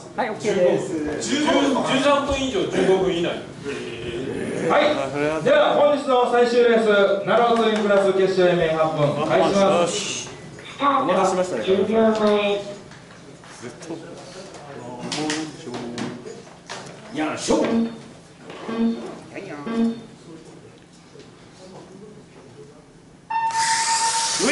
はい、OK です。 13分以上15分以内。 はい、では本日の最終レースナローツインクラス決勝 MM 8分開始します。 お待たせしましたね。10秒前。 よいしょ。 上。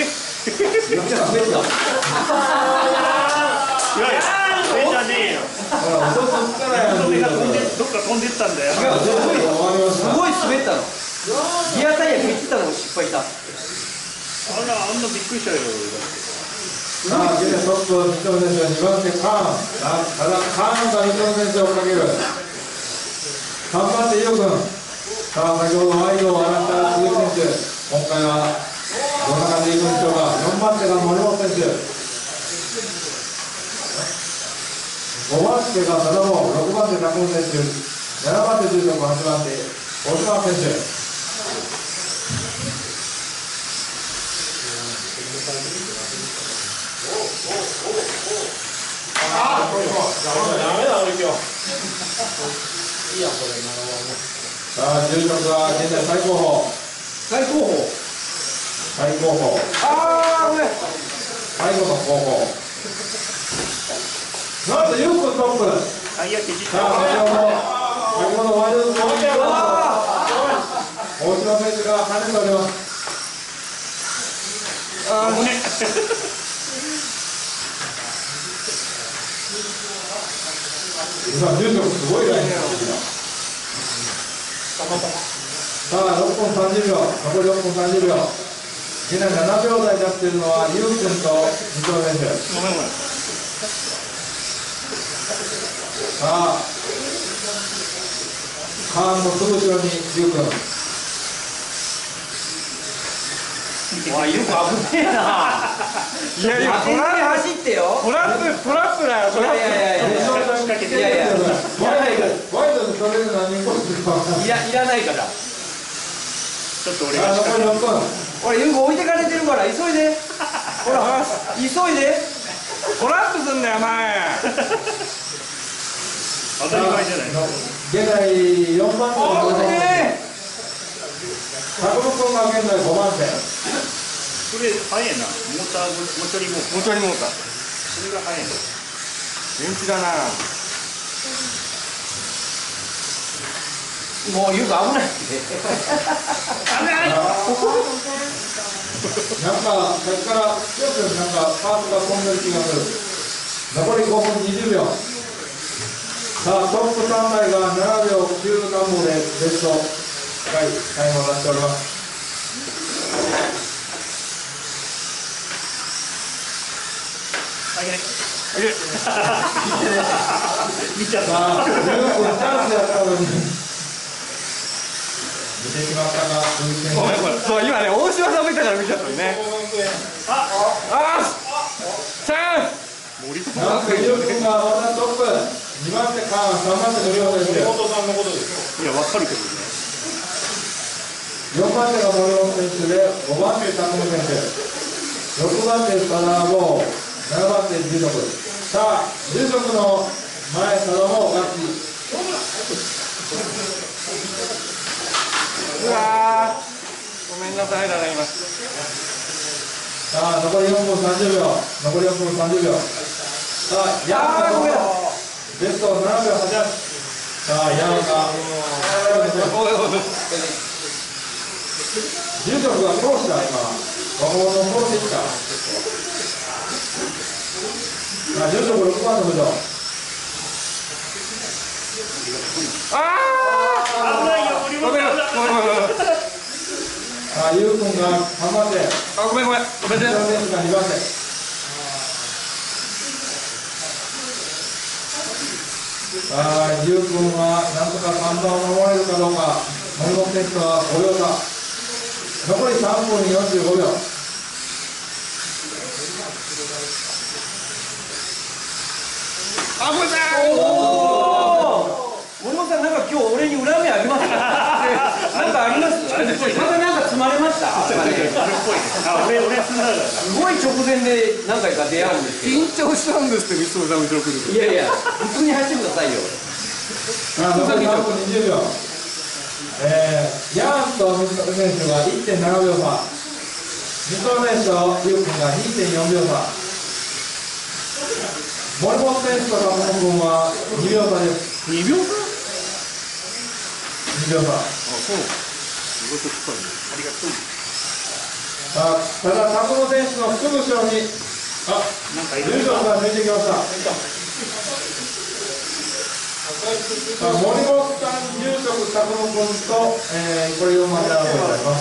上じゃねえよ。どっか飛んでったんだよ。 すごい滑ったの。ギアタイヤ切ってたのも失敗した。 あんなびっくりしたよ。 さあ、現在トップの西野選手は2番手カーン。ただカーンが西野選手を追っかける。3番手伊代君。さあ、先ほどワイドを洗った鈴木選手。今回はどんな感じでいくんでしょうか。4番手が森本選手。5番手が佐田も、6番手中本選手、7番手重力、8番手大島選手。さあ、重力は現在最高峰。 最高峰。 最高峰。 ああ、ごめん。 最後の後方。なんと、ゆうくんトップ。 タイヤ削った。 さあ、先ほどワイドの大島選手が跳ねております。 ああ、胸。 今、重力すごいラインです。さあ、6分30秒、残り6分30秒。現在7秒台出しているのは、ゆうくんと西野選手。さあ、カーンのすぐ後ろにゆうくん。 わあ、よく危ねえな。いやいや、トラップ走ってよ。トラップだよ。トラップ。いやいや。 ワイドでそれで何個いらないから。 ちょっと俺が残り6分。 俺、よく置いてかれてるから、急いで。ほら、急いで。トラップすんだよ、前。 当たり前じゃない。 現在4番手の佐久間君が現在5番手。 それ早いな。モーターモータリモーター。それが早いな。 電池だな。もうよく危ない。危ない。 なんかさっきからよくなんかパーツが飛んでる気がする。残り5分20秒。さあ、トップ3台が7秒9何歩でベスト高いタイムを出しております。 見ちゃった。 さあ、十分チャンスやったのに見てしまったが、鈴木選手。 そう、今ね、大島さんもいたから見ちゃったのね。チャンス。 なんか、ゆうくんがまたトップ。2番手カーン、3番手のりょう選手。 森本さんのことですよ。いや、わかるけどね。 4番手が森本選手で、5番手拓夢選手、6番手佐田も、7番手重力。さあ、重力の前、佐田もガッチ。 うわー、ごめんなさいだね、今。 さあ、残り4分30秒。残り4分30秒。さあ、ヤンがベスト7秒88。さあ、ヤンが重力が通した、今。若者を通してきた。さあ、重力6番の部長。 危ないよ、森本さん。 さあ、ゆうくんが3番手。 ごめん。 選手が2番手。さあ、ゆうくんはなんとか3番を守れるかどうか。森本選手は5秒差。残り3分45秒。 森本さん、なんか今日俺に恨みありますか？なんかあります？またなんか住まれました？ それっぽいね。あ、俺住んだから。 すごい直前で何回か出会うんですけど。 緊張したんですって、三つさん後ろ来ると。 いやいや、普通に走ってくださいよ。 残り3分20秒。ヤーンと水戸選手が 1.7 秒差。水戸選手とユウ君が 2.4 秒差。森本選手と坂本君は2秒差です。 2秒差？ 2秒差。 あ、そう。意外と近いね。ありがとう。 ただ、坂本選手のすぐ後ろに、住職が抜いてきました。森本さん、住職、坂本君と、これをまで合わせていただきます。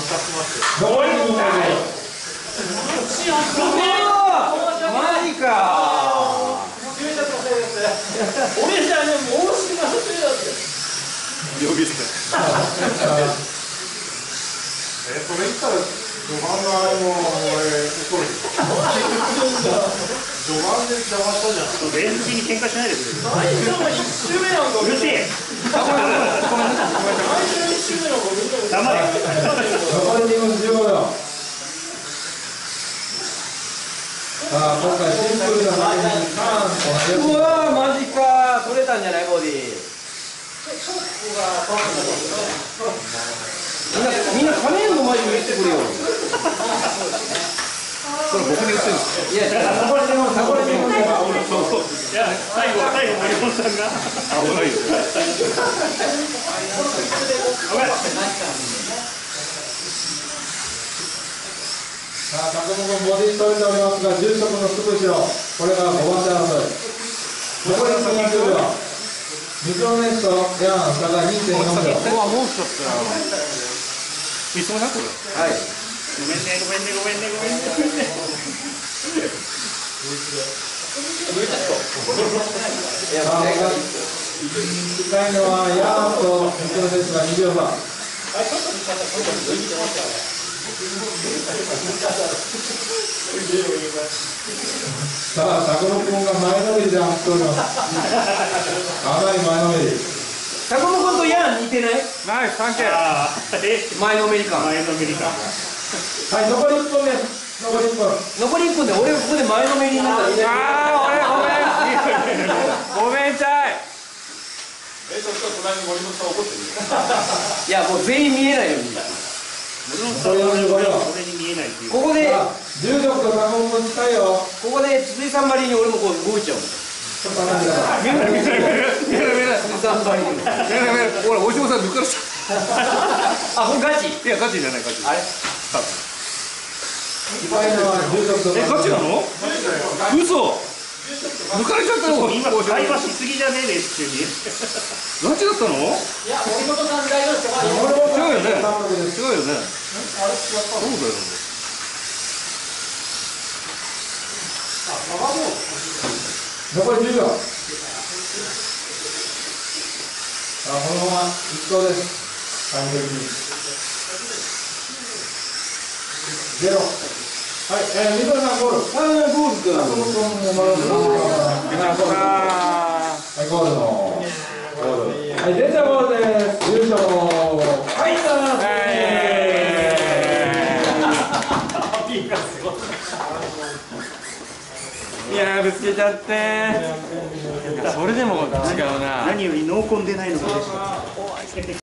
残り2分マジか。 俺じゃね、もう大島のせいだって。 呼び捨て。それ言ったら、序盤のあれも、怒る。序盤で邪魔したじゃん。 レース中に喧嘩しないでくれる。 最初の1周目なんかうるせえ。 最初の1周目なんか黙れ。 残り2分15秒。今回シンプルなタイムにターンとうわー、マジか。取れたんじゃない、ボディ。みんな金の前に言ってくれよ。 それ僕に言ってるんですか？ いや、これでも、これでも。 いや、最後森本さんが。 危ないよ。 坂本君ボディ取れておりますが、住職のすぐ後ろ、これが5番手争い。残り30秒。水戸選手とヤン差が 2.4 秒。 うわ、もう来ちゃったよ。いそうなこれ。 はい。 ごめんね。 近いのはヤンと水戸選手が2秒差。さあ、坂本君が前のめりで走っております。かなり前のめり。 坂本君とヤン似てない？ ナイス、サンキュー。 前のめり感。 はい、残り1分です。残り1分。 残り1分で俺ここで前のめりになったらいいね。 ごめんちゃい。 いや、もう全員見えないように。 残り45秒。 俺に見えないっていう。 ここで、 重力と坂本君近いよ。 ここで筒井さんばりに俺もこう動いちゃう。 ちょっと離れてください。 見えない。 筒井さんばりに。 ほら、大島さん抜かれちゃあ、これガチ？ う。いや、ガチじゃない、ガチ。 あれ？ 近いのは重力とガチなの？嘘。抜かれちゃったの。 今会話しすぎじゃねえレース中に。 ガチだったの？ いや、森本さん大丈夫ですか？ 違うよね。 単独です。 違うよね。そうだよ。 残り10秒。このまま一投です。タイム的に。0。はい、水戸さんゴール。 ゴールか。 坂本君もまだはい、ゴールの。はい、電車ゴールです。優勝。はい、 いやー、ぶつけちゃって。それでも違うな。 何より濃紺出ないのが嬉しい。